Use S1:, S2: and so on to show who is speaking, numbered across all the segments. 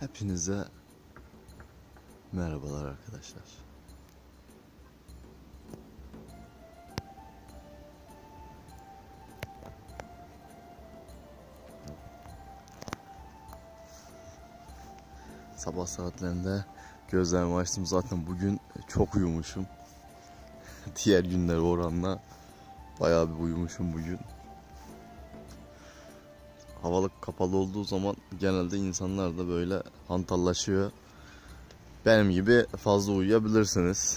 S1: Hepinize merhabalar arkadaşlar. Sabah saatlerinde gözlerimi açtım. Zaten bugün çok uyumuşum. Diğer günler oranla bayağı bir uyumuşum bugün. Havalık kapalı olduğu zaman genelde insanlar da böyle hantallaşıyor. Benim gibi fazla uyuyabilirsiniz.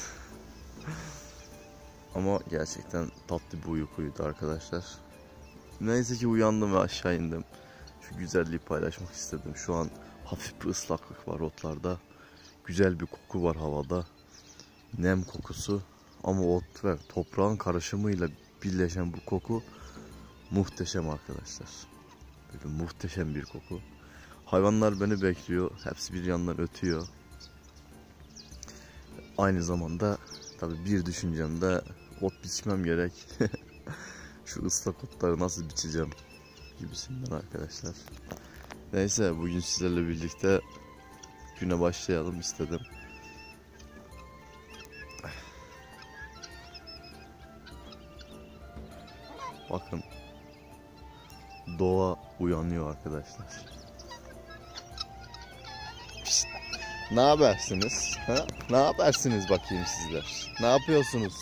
S1: Ama gerçekten tatlı bir uykuydu arkadaşlar. Neyse ki uyandım ve aşağı indim. Şu güzelliği paylaşmak istedim. Şu an hafif bir ıslaklık var otlarda. Güzel bir koku var havada. Nem kokusu. Ama ot ve toprağın karışımıyla birleşen bu koku muhteşem arkadaşlar. Böyle muhteşem bir koku. Hayvanlar beni bekliyor. Hepsi bir yandan ötüyor. Aynı zamanda tabii bir düşüncem de ot biçmem gerek. Şu ıslak otları nasıl biçeceğim gibisinden arkadaşlar. Neyse bugün sizlerle birlikte güne başlayalım istedim. Bakın doğa uyanıyor arkadaşlar. Pişt. Ne habersiniz? Ha? Ne habersiniz bakayım sizler? Ne yapıyorsunuz?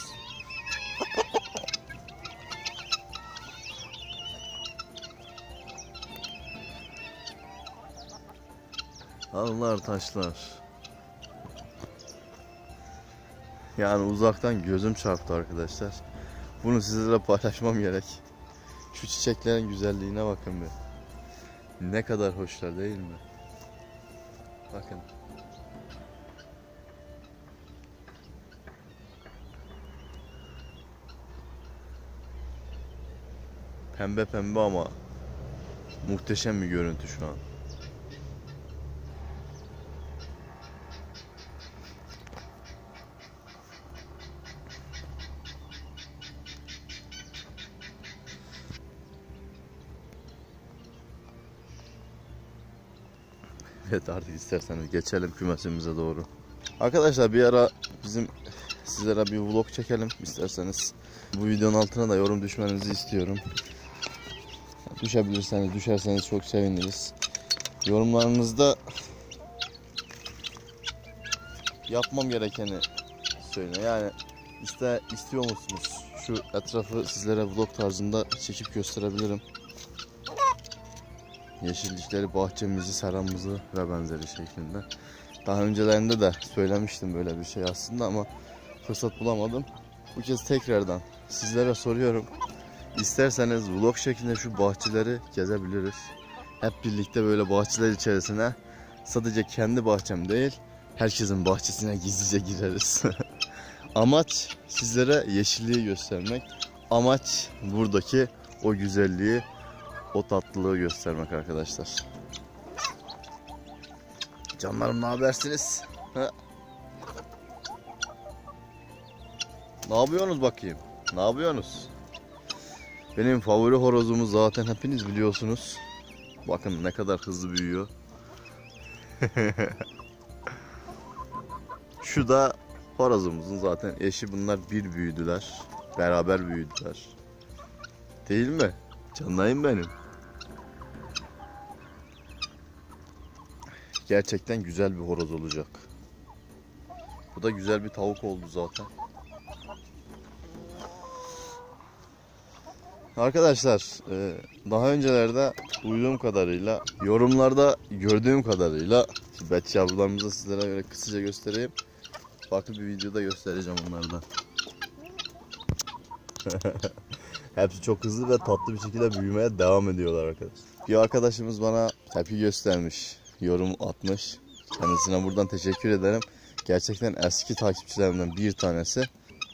S1: Dağlar taşlar. Yani uzaktan gözüm çarptı arkadaşlar. Bunu sizlerle paylaşmam gerek. Şu çiçeklerin güzelliğine bakın bir. Ne kadar hoşlar değil mi? Bakın. Pembe pembe ama muhteşem bir görüntü şu an. Evet artık isterseniz geçelim kümesimize doğru. Arkadaşlar bir ara sizlere bir vlog çekelim isterseniz. Bu videonun altına da yorum düşmenizi istiyorum. Düşerseniz çok seviniriz. Yorumlarınızda yapmam gerekeni söyleyin. Yani istiyor musunuz? Şu etrafı sizlere vlog tarzında çekip gösterebilirim. Yeşillikleri, bahçemizi, seramızı ve benzeri şeklinde. Daha öncelerinde de söylemiştim böyle bir şey aslında ama fırsat bulamadım. Bu kez tekrardan sizlere soruyorum. İsterseniz vlog şeklinde şu bahçeleri gezebiliriz. Hep birlikte böyle bahçeler içerisine, sadece kendi bahçem değil, herkesin bahçesine gizlice gireriz. Amaç sizlere yeşilliği göstermek. Amaç buradaki o güzelliği, o tatlılığı göstermek arkadaşlar. Canlarım ne habersiniz? Ha? Ne yapıyorsunuz bakayım? Ne yapıyorsunuz? Benim favori horozumuz zaten hepiniz biliyorsunuz. Bakın ne kadar hızlı büyüyor. Şu da horozumuzun zaten eşi, bunlar bir büyüdüler. Beraber büyüdüler. Değil mi? Canlayım benim. Gerçekten güzel bir horoz olacak. Bu da güzel bir tavuk oldu zaten. Arkadaşlar daha öncelerde duyduğum kadarıyla, yorumlarda gördüğüm kadarıyla, bet yavrularımızı sizlere böyle kısaca göstereyim. Farklı bir videoda göstereceğim onları da. Hepsi çok hızlı ve tatlı bir şekilde büyümeye devam ediyorlar arkadaşlar. Bir arkadaşımız bana tepki göstermiş, yorum atmış. Kendisine buradan teşekkür ederim. Gerçekten eski takipçilerimden bir tanesi.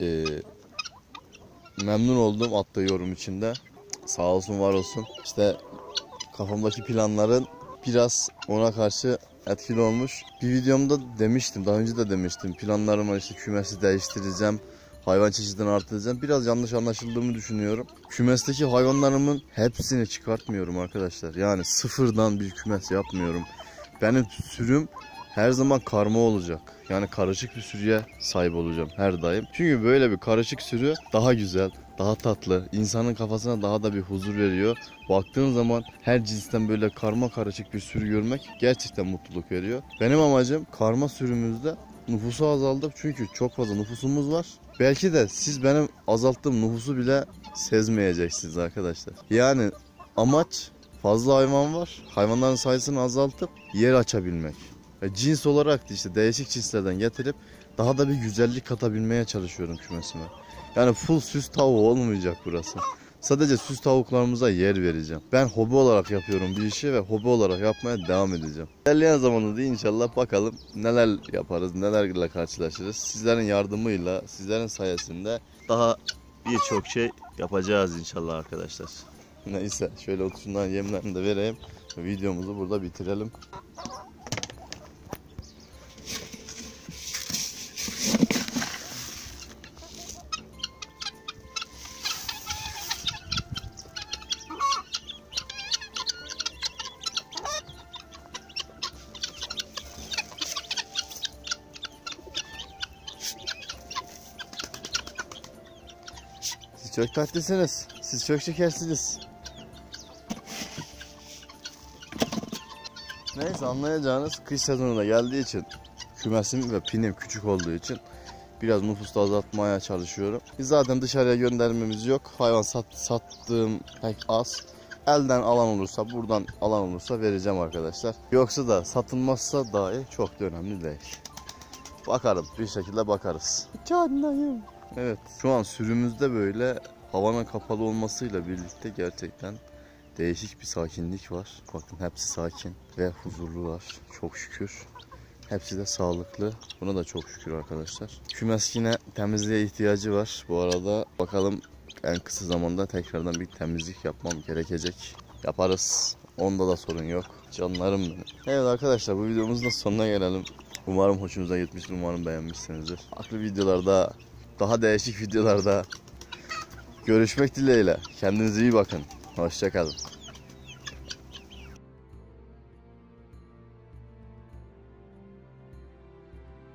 S1: Memnun oldum attığı yorum içinde. Sağ olsun, var olsun. İşte kafamdaki planların biraz ona karşı etkili olmuş. Bir videomda demiştim, daha önce de demiştim. Planlarım var, işte kümesi değiştireceğim, hayvan çeşidini artıracağım. Biraz yanlış anlaşıldığımı düşünüyorum. Kümesteki hayvanlarımın hepsini çıkartmıyorum arkadaşlar. Yani sıfırdan bir kümes yapmıyorum. benim sürüm her zaman karma olacak. Yani karışık bir sürüye sahip olacağım her daim. Çünkü böyle bir karışık sürü daha güzel, daha tatlı, insanın kafasına daha da bir huzur veriyor. Baktığın zaman her cinsten böyle karma karışık bir sürü görmek gerçekten mutluluk veriyor. Benim amacım karma sürümüzde nüfusu azaldık çünkü çok fazla nüfusumuz var. Belki de siz benim azalttığım nüfusu bile sezmeyeceksiniz arkadaşlar. Yani amaç fazla hayvan var. Hayvanların sayısını azaltıp yer açabilmek. Ve cins olarak da işte değişik cinslerden getirip daha da bir güzellik katabilmeye çalışıyorum kümesime. Yani full süs tavuğu olmayacak burası. Sadece süs tavuklarımıza yer vereceğim. Ben hobi olarak yapıyorum bir işi ve hobi olarak yapmaya devam edeceğim. İlerleyen zamanda da inşallah bakalım neler yaparız, nelerle karşılaşırız. Sizlerin yardımıyla, sizlerin sayesinde daha birçok şey yapacağız inşallah arkadaşlar. Neyse şöyle otursundan yemlerini de vereyim. Videomuzu burada bitirelim. Siz çok tatlısınız. Siz çok şekersiniz. Neyse anlayacağınız kış sezonu da geldiği için kümesim ve pinim küçük olduğu için biraz nüfusu azaltmaya çalışıyorum. Biz zaten dışarıya göndermemiz yok. Hayvan sattığım pek az. Elden alan olursa, buradan alan olursa vereceğim arkadaşlar. Yoksa da satılmazsa dahi çok da önemli değil. Bakarız, bir şekilde bakarız. Canım. Evet, şu an sürümüzde böyle havanın kapalı olmasıyla birlikte gerçekten değişik bir sakinlik var. Bakın hepsi sakin ve huzurlular. Çok şükür. Hepsi de sağlıklı. Buna da çok şükür arkadaşlar. Kümes yine temizliğe ihtiyacı var. Bu arada bakalım en kısa zamanda tekrardan bir temizlik yapmam gerekecek. Yaparız. Onda da sorun yok. Canlarım benim. Evet arkadaşlar bu videomuzun da sonuna gelelim. Umarım hoşunuza gitmiştir. Umarım beğenmişsinizdir. Farklı videolarda, daha değişik videolarda görüşmek dileğiyle. Kendinize iyi bakın. Hoşça kalın.